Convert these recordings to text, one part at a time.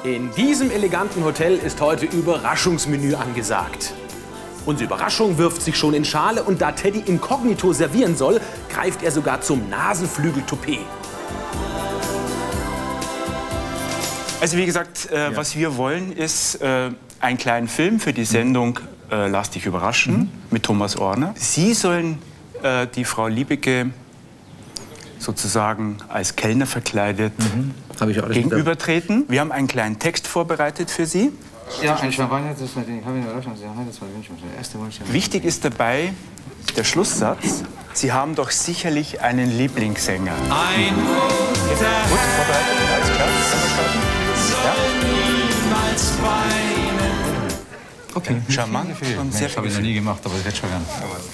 In diesem eleganten Hotel ist heute Überraschungsmenü angesagt. Unsere Überraschung wirft sich schon in Schale und da Teddy inkognito servieren soll, greift er sogar zum Nasenflügel-Toupet. Also wie gesagt, was wir wollen, ist einen kleinen Film für die Sendung Lass dich überraschen mit Thomas Orner. Sie sollen die Frau Liebecke sozusagen als Kellner verkleidet gegenübertreten. Wir haben einen kleinen Text vorbereitet für Sie. Ja, ein Champagner, das habe ich Überraschung. Das war der erste Wunsch. Wichtig ist dabei der Schlusssatz. Sie haben doch sicherlich einen Lieblingssänger. Ein guter Gut, vorbereitet, alles klar. soll niemals weinen. Okay, Charmant und sehr das habe ich noch nie gemacht, aber das wird schon gern.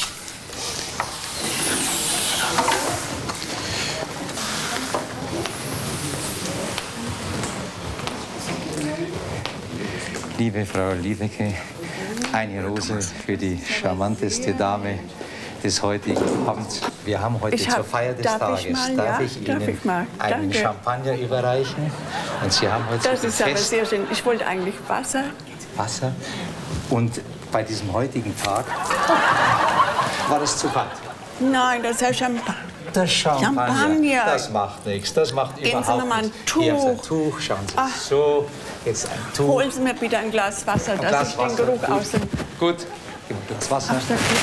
Liebe Frau Liebecke, eine Rose für die charmanteste Dame des heutigen Abends. Wir haben heute zur Feier des Tages. Darf ich Ihnen einen Champagner überreichen? Und Sie haben heute Das ist aber sehr schön. Ich wollte eigentlich Wasser. Wasser. Und bei diesem heutigen Tag war es zu kalt. Nein, das ist ja Champagner. Das Champagner. Das macht nichts. Das macht Geben Sie überhaupt noch mal ein nichts. Hier ist ein Tuch. Tuch. Schauen Sie. Ach. So, jetzt ein Tuch. Holen Sie mir bitte ein Glas Wasser, dass Glas ich den Wasser. Geruch Gut. aus dem... Gut. Gib mir Glas Wasser.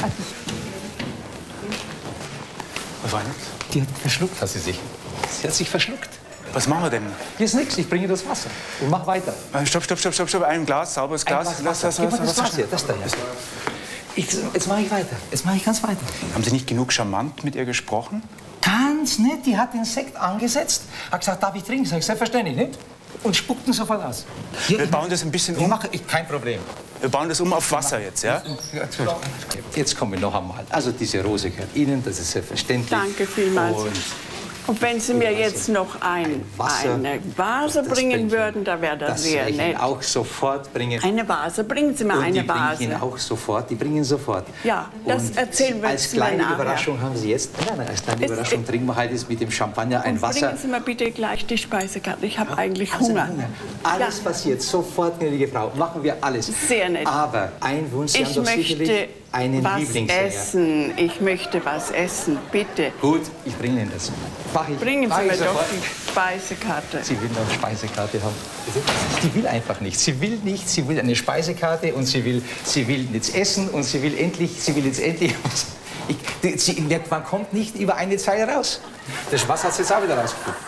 Was war das? Die hat verschluckt, hat sie sich. Sie hat sich verschluckt. Was machen wir denn? Hier ist nichts, ich bringe das Wasser. Und mach weiter. Stopp. Ein Glas, sauberes Glas. Gib mir das Wasser. Das da hier. Jetzt mache ich weiter. Jetzt mache ich ganz weiter. Haben Sie nicht genug charmant mit ihr gesprochen? Ganz nett. Die hat den Sekt angesetzt. Hat gesagt, darf ich trinken? Sag ich, selbstverständlich, nicht? Und spuckt ihn sofort aus. Hier, Wir bauen das ein bisschen um. Kein Problem. Wir bauen das um auf Wasser jetzt, ja? Jetzt kommen wir noch einmal. Also diese Rose gehört Ihnen, das ist selbstverständlich. Danke vielmals. Und wenn Sie mir jetzt noch eine Vase bringen würden, da wäre das sehr ich Ihnen nett. auch sofort bringen. Eine Vase, bringen Sie mir Und die eine bringe ich Vase. Ihnen auch sofort. Die bringen sofort. Ja, das Und erzählen wir als uns mal kleine nachher. Überraschung haben Sie jetzt, als kleine Überraschung trinken wir heute mit dem Champagner ein Und Wasser. bringen Sie mir bitte gleich die Speisekarte. Ich habe eigentlich Hunger. Alles passiert sofort, gnädige Frau. Machen wir alles. Sehr nett. Aber ein Wunsch, Sie haben Ich doch sicherlich möchte einen was Lieblingssänger. essen. Ich möchte was essen, bitte. Gut, ich bringe Ihnen das. Bringen Sie mir doch sofort. die Speisekarte. Sie will eine Speisekarte haben. Die will einfach nicht. Sie will nicht. Sie will eine Speisekarte und sie will jetzt essen und sie will jetzt endlich. Man kommt nicht über eine Zeile raus. Der Spaß hat es jetzt auch wieder rausgefunden.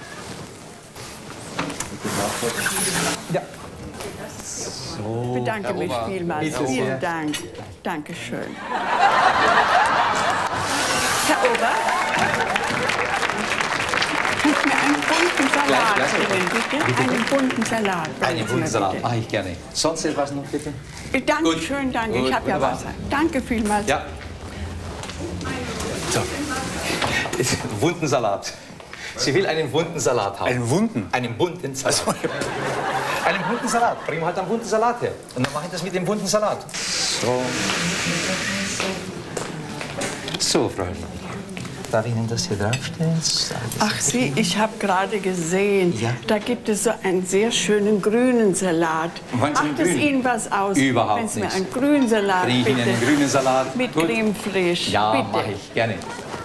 Ja. Ich bedanke mich vielmals. Bitte sehr. Vielen Dank. Dankeschön. Herr Ober, könnt ihr mir einen bunten Salat bringen, bitte? Einen bunten Salat. Einen bunten Salat mache ich gerne. Sonst etwas noch, bitte? Dankeschön, danke. Gut, Ich habe ja wunderbar. Wasser. Danke vielmals. Ja. So. Bunten Salat. Sie will einen bunten Salat haben. Einen wunden? Einen bunten Salat. Einen bunten Salat. Bringen wir halt einen bunten Salat her. Und dann mache ich das mit dem bunten Salat. So. So, Freunde. Darf ich Ihnen das hier draufstellen? Ach Sie, ich habe gerade gesehen, Ja. da gibt es so einen sehr schönen grünen Salat. Wollen Sie einen Macht es grünen? Ihnen was aus? Überhaupt wenn Sie mir nichts. einen grünen Salat Bringe ich Ihnen bitte. einen grünen Salat? Mit Gut. Creme fraiche. Ja, bitte. mache ich. Gerne.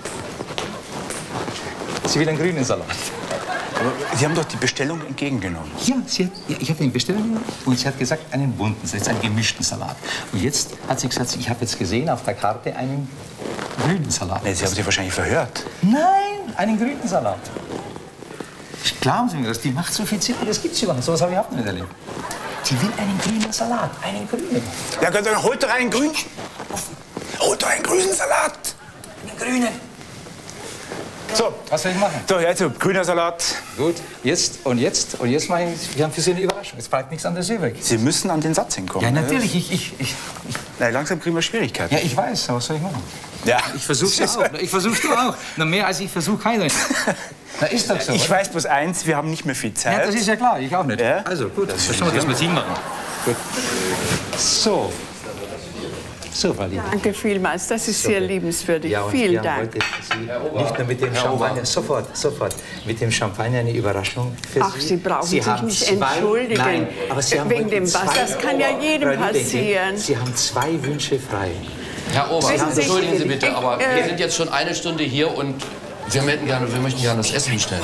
Sie will einen grünen Salat. Aber Sie haben doch die Bestellung entgegengenommen. Ja, ich habe den bestellt und sie hat gesagt, einen bunten, jetzt einen gemischten Salat. Und jetzt hat sie gesagt, ich habe jetzt gesehen auf der Karte einen grünen Salat. Nee, Sie haben sich wahrscheinlich verhört. Nein, einen grünen Salat. Glauben Sie mir das, die macht so viel Sinn, das gibt's überhaupt. So was habe ich auch noch nicht erlebt. Sie will einen grünen Salat, einen grünen. Ja, dann holt doch einen grünen. Holt doch einen grünen Salat. Einen grünen. So, Was soll ich machen? so, jetzt grüner Salat. Gut, jetzt mache ich, wir haben für Sie eine Überraschung. Jetzt bleibt nichts anderes übrig. Sie müssen an den Satz hinkommen. Ja, natürlich, Na, langsam kriegen wir Schwierigkeiten. ja, ich weiß, was soll ich machen? Ja. Ich versuch's auch. Ich versuch's doch auch. Na, mehr als ich versuche keiner. Na, ist doch so. Ich oder? weiß bloß eins, wir haben nicht mehr viel Zeit. Ja, das ist ja klar, ich auch nicht. Ja? Also gut, das verstehen wir, dass wir Team machen. Gut. So, So, Frau Liebeke. Danke vielmals, das ist sehr liebenswürdig. Ja, vielen Dank. Sie nicht nur mit dem Champagner, sofort, mit dem Champagner eine Überraschung für Sie. Ach, Sie brauchen sich nicht entschuldigen. Nein, aber Sie haben wegen dem Wasser, das kann ja jedem passieren. Sie haben 2 Wünsche frei. Herr Ober, entschuldigen Sie bitte, aber wir sind jetzt schon 1 Stunde hier und wir möchten gerne das Essen bestellen.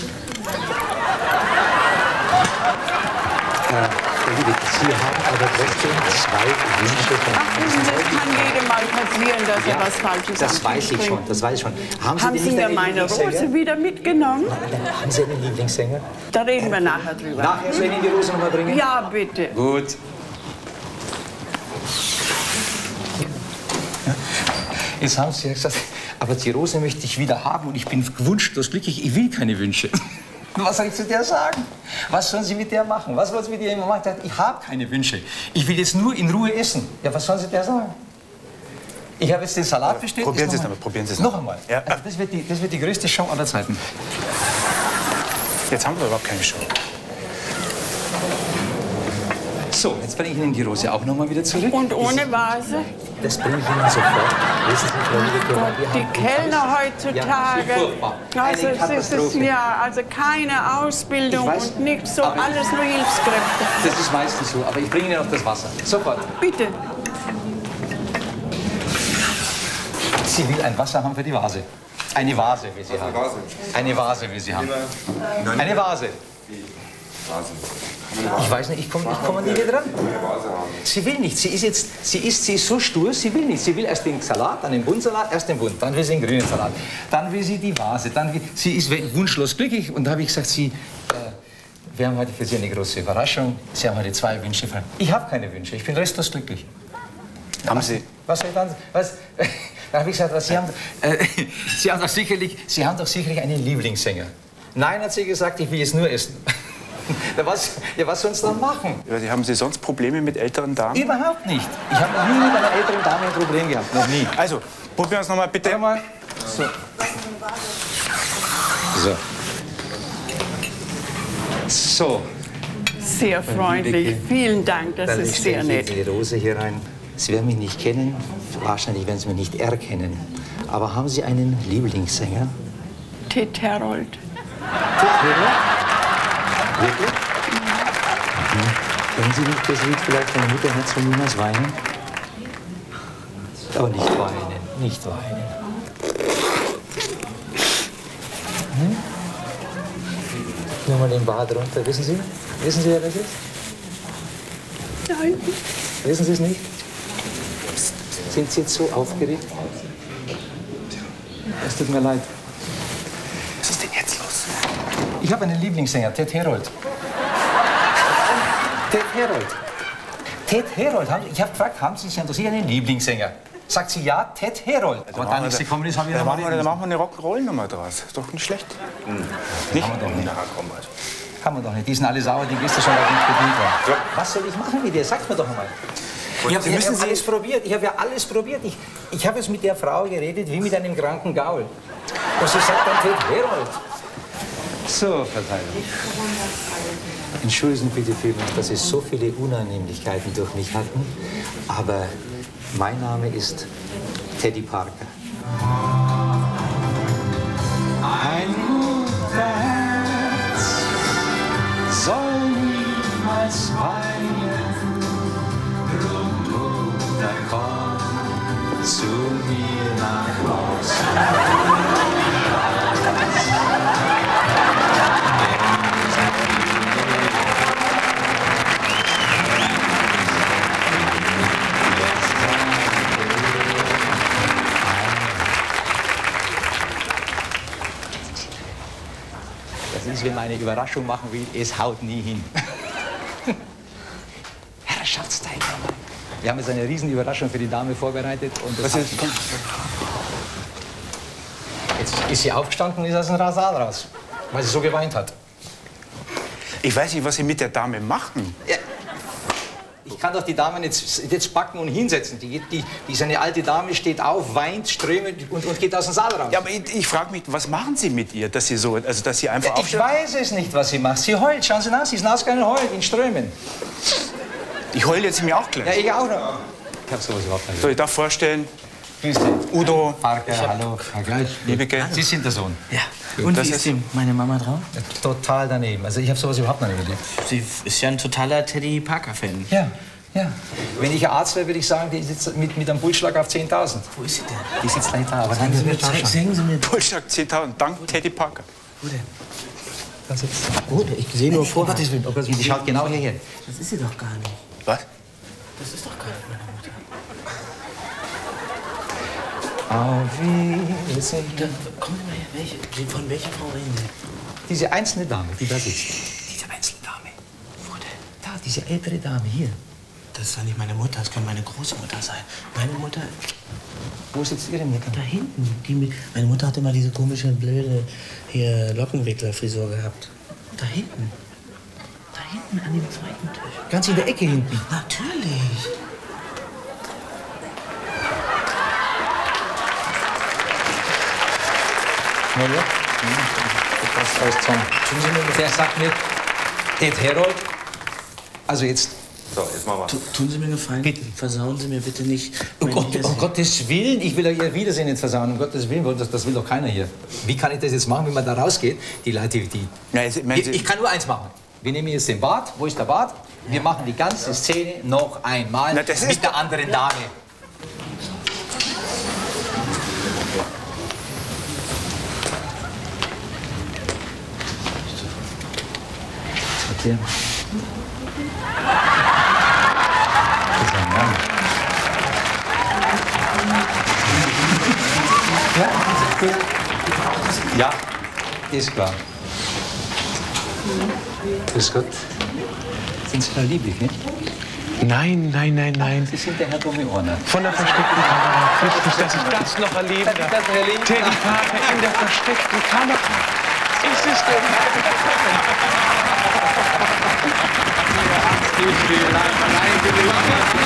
Sie haben aber trotzdem 2 Wünsche frei. Ach, das kann jedem mal passieren, dass er was Falsches Das weiß ich schon, das weiß ich schon. Haben Sie mir meine Rose wieder mitgenommen? Haben Sie einen Lieblingssänger? Da reden wir nachher drüber. Nachher soll ich Ihnen die Rose noch mal bringen? Ja, bitte. Gut. Jetzt haben Sie ja gesagt, aber die Rose möchte ich wieder haben und ich bin wunschlos glücklich, ich will keine Wünsche. Was soll ich zu der sagen? Was sollen Sie mit der machen? Was wollen Sie mit ihr immer machen? Ich habe keine Wünsche. Ich will jetzt nur in Ruhe essen. Ja, was sollen Sie der sagen? Ich habe jetzt den Salat bestellt. Probieren Sie es nochmal. Probieren Sie es noch einmal. Ja. Also das wird die größte Show aller Zeiten. Jetzt haben wir überhaupt keine Show. So, jetzt bringe ich Ihnen die Rose auch noch mal wieder zurück. Und ohne Vase? Das bringe ich Ihnen sofort. Wissen Sie, Frau Liebeke, Die Kellner heutzutage. Ja, furchtbar. Also, Eine Katastrophe. also keine Ausbildung Ich weiß, und nichts, so aber alles nur Hilfskräfte. Das ist meistens so, aber ich bringe Ihnen noch das Wasser. Sofort. Bitte. Sie will ein Wasser haben für die Vase. Eine Vase will sie haben. Eine Vase will sie haben. Eine Vase. Ich weiß nicht, ich komme nie wieder dran. Sie will nicht. Sie ist so stur, sie will nicht. Sie will erst den Salat, dann den Buntsalat, erst den Bunt, dann will sie den grünen Salat. Dann will sie die Vase. Sie ist wunschlos glücklich. Und da habe ich gesagt, wir haben heute für Sie eine große Überraschung. Sie haben heute 2 Wünsche frei. Ich habe keine Wünsche, ich bin restlos glücklich. Haben Sie? Was soll ich dann? Da habe ich gesagt, Sie haben doch sicherlich einen Lieblingssänger. Nein, hat sie gesagt, ich will jetzt nur essen. Was sollen Sie dann machen? Ja, haben Sie sonst Probleme mit älteren Damen? Überhaupt nicht. Ich habe noch nie mit einer älteren Dame ein Problem gehabt. Noch nie. Also, probieren wir es noch mal bitte. Einmal. So. Sehr freundlich. Vielen Dank, das ist sehr nett. Die Rose hier rein. Sie werden mich nicht kennen. Wahrscheinlich werden Sie mich nicht erkennen. Aber haben Sie einen Lieblingssänger? Ted Herold. Ted Herold? Wirklich? Kennen Sie nicht das Lied vielleicht von Mutterherz von niemals weinen? Oh, nicht weinen, nicht weinen. Nur mal den Bart runter. Wissen Sie, wer das ist? Nein. Wissen Sie es nicht? Sind Sie jetzt so aufgeregt? Es tut mir leid. Was ist denn jetzt los? Ich habe einen Lieblingssänger, Ted Herold. Ted Herold. Ted Herold. Ich habe gefragt, haben Sie sicher einen Lieblingssänger? Sagt sie ja, Ted Herold. Aber dann ist gekommen ist, habe ich machen wir eine Rock'n'Roll-Nummer draus. Ist doch nicht schlecht. Nicht? Kann man doch nicht. Kann man doch nicht. Die sind alle sauer, die gestern schon auf nicht bedient waren. Ja. Was soll ich machen mit dir? Sagt mir doch einmal. Ich habe alles probiert. Ich habe ja alles probiert. Ich habe jetzt mit der Frau geredet wie mit einem kranken Gaul. Und sie sagt dann Ted Herold. So, Verteidigung. Entschuldigen Sie bitte vielmals, dass Sie so viele Unannehmlichkeiten durch mich hatten. Aber mein Name ist Teddy Parker. Ein Mutterherz soll niemals weinen. Drum, Mutter, komm zu mir nach Hause. Das ist, wenn man eine Überraschung machen will, es haut nie hin. Herrschaftsteilnehmer. Wir haben jetzt eine riesen Überraschung für die Dame vorbereitet. Und das jetzt ist sie aufgestanden und ist aus dem Saal raus, weil sie so geweint hat. Ich weiß nicht, was Sie mit der Dame machen. Ja. Ich kann doch die Dame jetzt backen und hinsetzen. Die ist eine alte Dame, steht auf, weint, strömt und geht aus dem Saal raus. Ja, aber ich frage mich, was machen Sie mit ihr, dass Sie so, also dass Sie einfach Ich weiß es nicht, was sie macht. Sie heult, schauen Sie nach, sie ist nassgegangen und heult in Strömen. Ich heule jetzt mir auch gleich. Ja, ich auch noch. Ich habe sowas überhaupt nicht. Soll ich da vorstellen? Grüß dich. Udo. Parker, hallo. Liebeke. Sie sind der Sohn. Ja. Und wie ist meine Mama drauf? Total daneben. Also ich habe sowas überhaupt noch nicht erlebt. Sie ist ja ein totaler Teddy Parker-Fan. Ja, ja. Wenn ich Arzt wäre, würde ich sagen, die sitzt mit einem Pulsschlag auf 10.000. Wo ist sie denn? Die sitzt gleich da. Aber Sagen Sie mir. Pulsschlag 10.000, dank Teddy Parker. Wo denn? Da sitzt sie. Gut, ich sehe nur vor. Die schaut genau hierher. Das ist sie doch gar nicht. Was? Das ist doch gar nicht meine Mutter. Auf Wiedersehen. Kommen Sie mal her. Von welcher Frau reden Sie? Diese einzelne Dame, die da sitzt. Diese einzelne Dame. Wo denn? Da, diese ältere Dame hier. Das ist doch nicht meine Mutter, das kann meine Großmutter sein. Meine Mutter. Wo sitzt Ihre Mutter? Da hinten. Meine Mutter hatte mal diese komische, blöde hier Lockenwicklerfrisur gehabt. Da hinten. Da hinten an dem zweiten Tisch. Ganz in der Ecke hinten. Natürlich. Na ja. Das heißt schon. Der sagt mir, der Herold. Also jetzt. So, jetzt machen wir. Tun Sie mir einen Gefallen. Bitte. Versauen Sie mir bitte nicht. Um Gottes Willen, ich will ja Ihr Wiedersehen nicht versauen. Um Gottes Willen, das will doch keiner hier. Wie kann ich das jetzt machen, wenn man da rausgeht? Die Leute, ich kann nur eins machen. Wir nehmen jetzt den Bart. Wo ist der Bart? Wir machen die ganze Szene noch einmal mit der anderen Dame. Okay. Das ist ein Mann. Ja, gut. Ja, ist klar. Grüß Gott. Sind Sie da lieblich, ne? Nein, nein, nein, nein. Sie sind der Herr Domi-Orner. Von der versteckten Kamera. Richtig, dass ich das noch erleben darf. Teddy Parker in der versteckten Kamera. Ist es denn? Ja,